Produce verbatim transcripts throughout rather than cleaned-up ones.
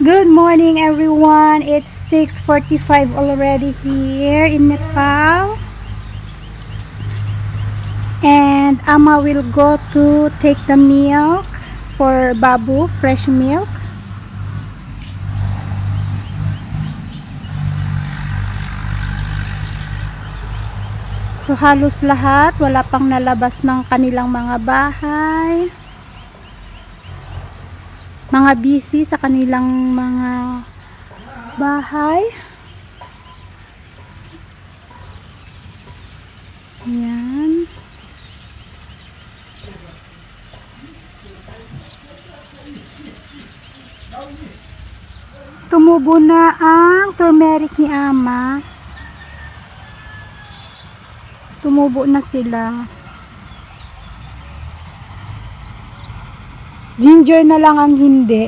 Good morning everyone. It's six forty-five already here in Nepal. And Ama will go to take the milk for Babu, fresh milk. So halos lahat, wala pang nalabas ng kanilang mga bahay. Mga busy sa kanilang mga bahay. Ayan. Tumubo na ang turmeric ni Ama. Tumubo na sila. Ginger na lang ang hindi.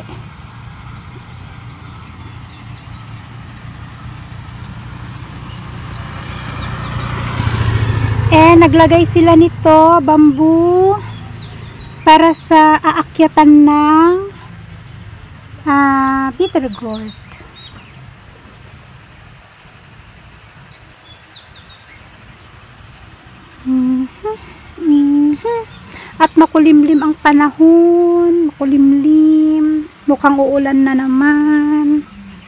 Eh, naglagay sila nito, bamboo, para sa aakyatan ng uh, bitter gourd. Mm-hmm. Mm-hmm. At makulimlim ang panahon, makulimlim, mukhang uulan na naman.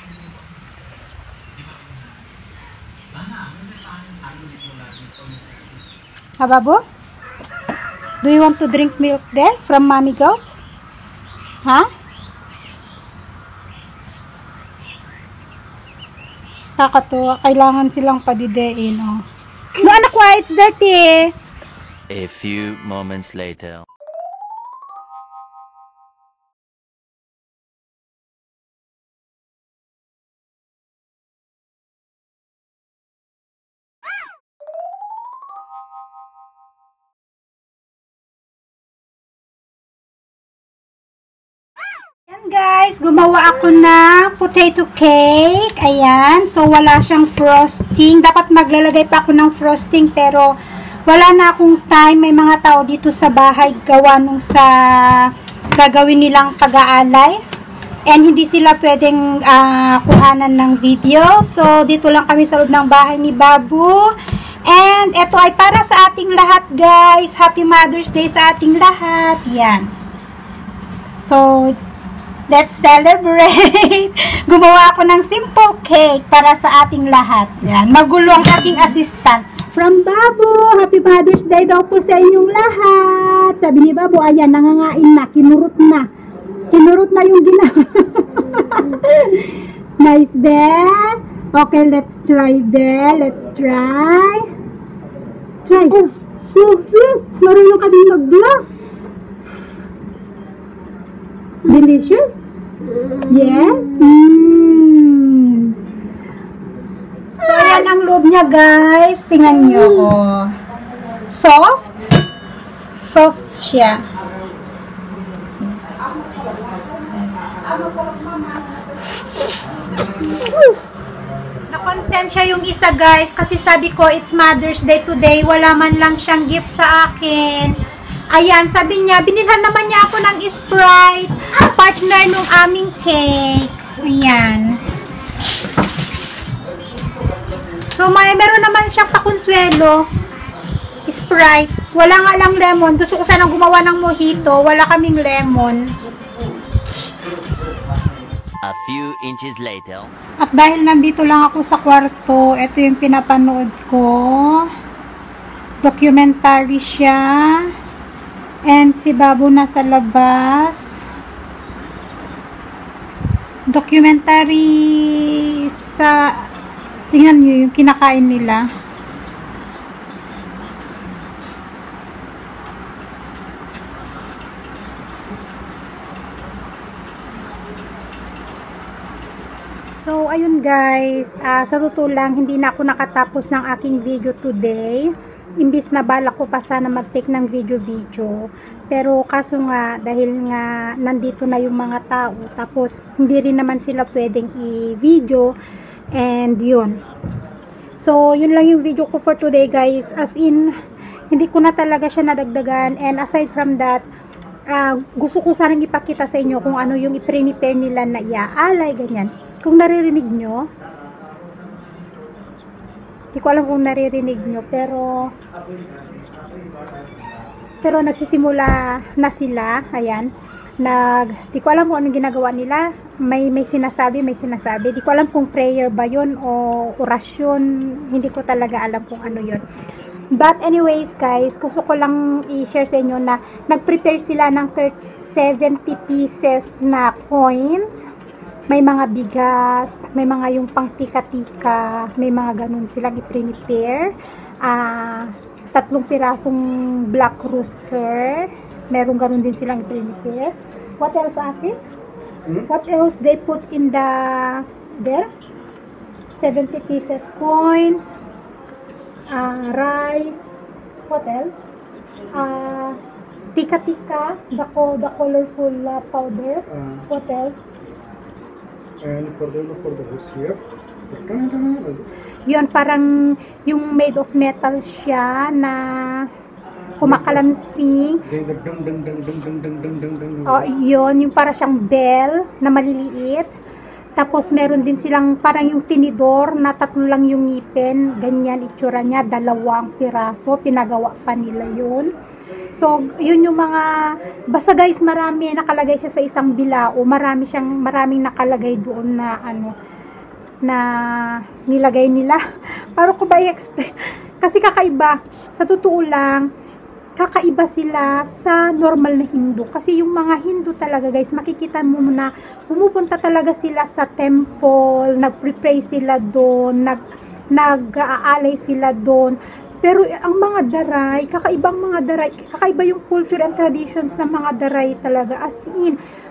Hababo? Do you want to drink milk there from Mommy Goat? Ha? Huh? Kakatuwa, kailangan silang padidein, oh. No, anak, why? It's dirty. A few moments later. Ayan guys, gumawa ako ng potato cake. Ayan, so wala siyang frosting. Dapat maglalagay pa ako ng frosting pero wala na akong time. May mga tao dito sa bahay gawa nung sa gagawin nilang pag-aalay. And hindi sila pwedeng uh, kuhanan ng video. So, dito lang kami sa loob ng bahay ni Babu. And ito ay para sa ating lahat guys. Happy Mother's Day sa ating lahat. Yan. So, let's celebrate! Gumawa ako ng simple cake para sa ating lahat. Yan. Magulo ang ating assistant. From Babu, Happy Mother's Day daw po sa inyong lahat. Sabi ni Babu, ayan, nangangain na, kinurot na. Kinurot na yung ginawa. Nice, be? Okay, let's try, be. Let's try. Try. Oh, oh sis, marunong ka din mag-vlog. Delicious? Yes? Mm. So, ayan ang loob niya, guys. Tingnan nyo, oh. Soft. Soft siya. Nakonsensya yung isa, guys. Kasi sabi ko, it's Mother's Day today. Wala man lang siyang gift sa akin. Ayan, sabi niya, binilhan naman niya ako ng Sprite, partner nung aming cake. Ayan. So, may meron naman siyang pakonsuelo. Sprite. Wala nga lang lemon. Gusto ko sanang gumawa ng mojito. Wala kaming lemon. A few inches later. At dahil nandito lang ako sa kwarto, ito yung pinapanood ko. Documentary siya. And si Babu nasa labas. Documentary sa, tingnan nyo yung kinakain nila. So, ayun guys, uh, sa totoo lang, hindi na ako nakatapos ng aking video today. Imbis na balak ko pa sana mag-take ng video-video. Pero kaso nga, dahil nga nandito na yung mga tao, tapos hindi rin naman sila pwedeng i-video, and yun. So, yun lang yung video ko for today guys. As in, hindi ko na talaga siya nadagdagan. And aside from that, uh, gusto ko sanang ipakita sa inyo kung ano yung i-prepare nila na iaalay, ganyan. Kung naririnig nyo, hindi ko alam kung naririnig nyo, pero pero nagsisimula na sila, ayan, nag, di ko alam kung anong ginagawa nila, may, may sinasabi, may sinasabi, di ko alam kung prayer ba yun o orasyon, hindi ko talaga alam kung ano yun. But anyways guys, gusto ko lang i-share sa inyo na nag-prepare sila ng seventy pieces na coins. May mga bigas, may mga yung pang tika-tika, may mga ganun silang i-prepare. Ah, uh, tatlong pirasong black rooster, merong ganun din silang i-prepare. What else, Asis? Hmm? What else they put in the there? seventy pieces coins, uh, rice, what else? Uh, tika-tika, the, the colorful uh, powder, uh, what else? And for the, for the house here, yun, parang yung made of metal siya na kumakalansing. Oh, yun, yung para siyang bell na maliliit. Tapos meron din silang parang yung tinidor na tatlo lang yung ngipin, ganyan itsura niya, dalawang piraso, pinagawa pa nila yun. So, yun yung mga, basta guys, marami, nakalagay siya sa isang bilao, marami siyang, maraming nakalagay doon na, ano, na nilagay nila. Para ko ba i-explain? Kasi kakaiba, sa totoo lang, kakaiba sila sa normal na Hindu. Kasi yung mga Hindu talaga guys, makikita mo na pumupunta talaga sila sa temple, nag-pray sila doon, nag, nag-aalay sila doon. Pero ang mga daray, kakaibang mga daray, kakaiba yung culture and traditions ng mga daray talaga. As in,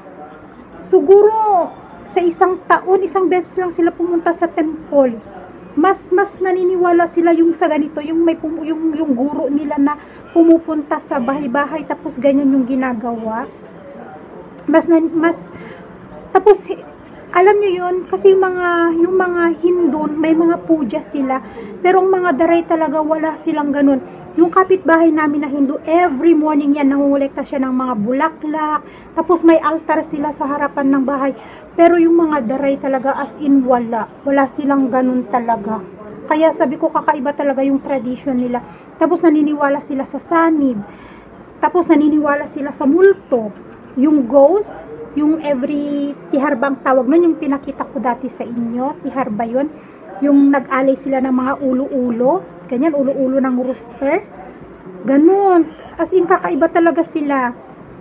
siguro sa isang taon, isang beses lang sila pumunta sa temple. Mas mas naniniwala sila yung sa ganito, yung may pum, yung yung guro nila na pumupunta sa bahay-bahay tapos ganyan yung ginagawa. Mas mas tapos alam niyo yun, kasi yung mga, yung mga Hindu, may mga puja sila. Pero ang mga daray talaga, wala silang ganun. Yung kapitbahay namin na Hindu, every morning yan, nangungulekta siya ng mga bulaklak. Tapos may altar sila sa harapan ng bahay. Pero yung mga daray talaga, as in wala. Wala silang ganun talaga. Kaya sabi ko, kakaiba talaga yung tradition nila. Tapos naniniwala sila sa sanib. Tapos naniniwala sila sa multo. Yung ghost, yung every tiharbang tawag nun, yung pinakita ko dati sa inyo, tiharba yun, yung nag-alay sila ng mga ulo-ulo, ganyan, ulo-ulo ng rooster, ganun, as in kakaiba talaga sila.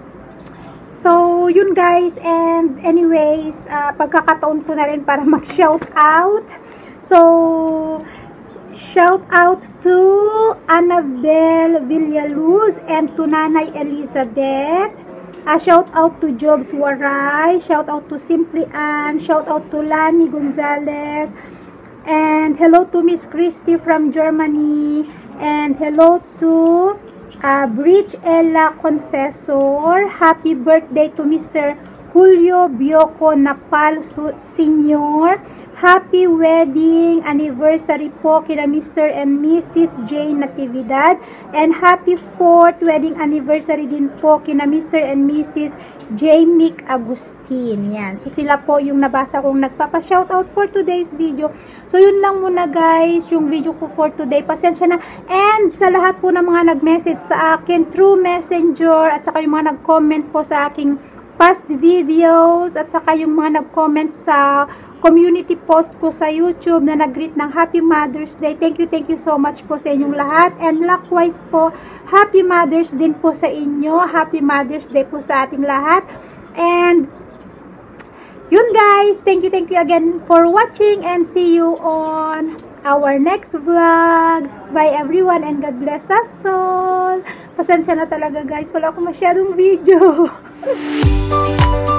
So, yun guys, and anyways, uh, pagkakataon ko na rin para mag-shout out. So, shout out to Annabelle Villaluz and to Nanay Elizabeth. Uh, shout out to Jobs Waray, shout out to Simply Ann, shout out to Lani Gonzalez, and hello to Miss Christy from Germany, and hello to uh, Bridge Ella Confessor. Happy birthday to Mister Julio Bioco Napal Senior. Happy wedding anniversary po kina Mister and Missus Jane Natividad. And happy fourth wedding anniversary din po kina Mister and Missus J. Mick Agustin. Yan. So sila po yung nabasa kong nagpapa-shoutout for today's video. So yun lang muna guys, yung video ko for today. Pasensya na. And sa lahat po ng mga nag-message sa akin through Messenger at saka yung mga nag-comment po sa aking past videos at saka yung mga nag-comment sa community post ko sa YouTube na nag-greet ng Happy Mother's Day. Thank you, thank you so much po sa inyong lahat. And likewise po, Happy Mother's din po sa inyo. Happy Mother's Day po sa ating lahat. And yun guys, thank you, thank you again for watching and see you on our next vlog. Bye everyone and God bless us all. Pasensya na talaga guys, wala akong masyadong video.